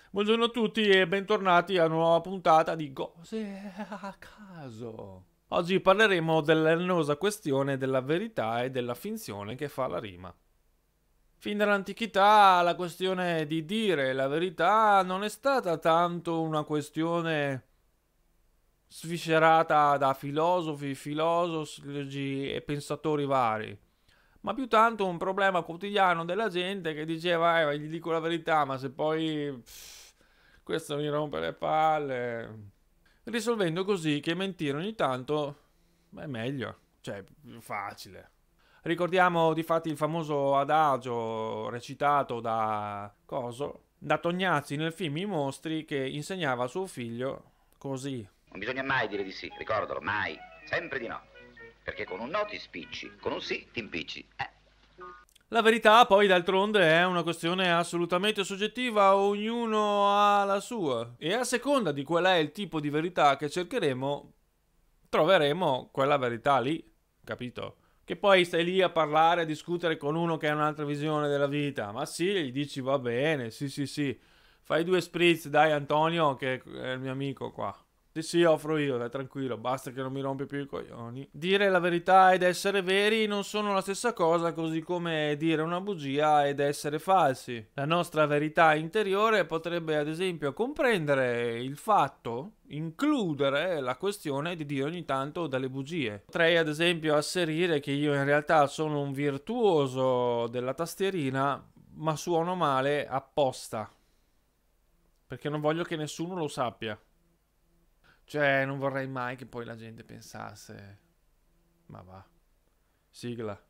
Buongiorno a tutti e bentornati a una nuova puntata di Cose a caso. Oggi parleremo dell'annosa questione della verità e della finzione che fa la rima. Fin dall'antichità la questione di dire la verità non è stata tanto una questione sviscerata da filosofi, filologi e pensatori vari, ma più tanto un problema quotidiano della gente che diceva, gli dico la verità, ma se poi questo mi rompe le palle. Risolvendo così che mentire ogni tanto è meglio, cioè è più facile. Ricordiamo difatti il famoso adagio recitato da Coso, da Tognazzi nel film I mostri, che insegnava a suo figlio così. Non bisogna mai dire di sì, ricordalo, mai. Sempre di no. Perché con un no ti spicci, con un sì ti impicci. La verità poi d'altronde è una questione assolutamente soggettiva, ognuno ha la sua e a seconda di qual è il tipo di verità che cercheremo, troveremo quella verità lì, capito? Che poi stai lì a parlare, a discutere con uno che ha un'altra visione della vita, ma sì, gli dici va bene, sì sì sì, fai due spritz, dai Antonio che è il mio amico qua. Sì, sì, offro io, dai, tranquillo, basta che non mi rompi più i coglioni. Dire la verità ed essere veri non sono la stessa cosa, così come dire una bugia ed essere falsi. La nostra verità interiore potrebbe, ad esempio, comprendere il fatto, includere la questione di dire ogni tanto delle bugie. Potrei, ad esempio, asserire che io in realtà sono un virtuoso della tastierina, ma suono male apposta, perché non voglio che nessuno lo sappia. Cioè, non vorrei mai che poi la gente pensasse, ma va, sigla.